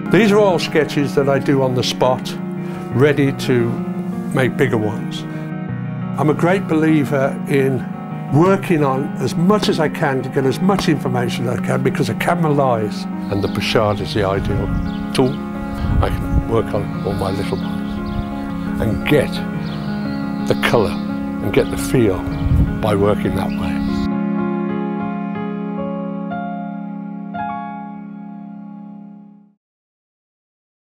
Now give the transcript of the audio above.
These are all sketches that I do on the spot, ready to make bigger ones. I'm a great believer in working on as much as I can to get as much information as I can, because a camera lies, and the pochade is the ideal tool. I can work on all my little ones and get the colour and get the feel by working that way.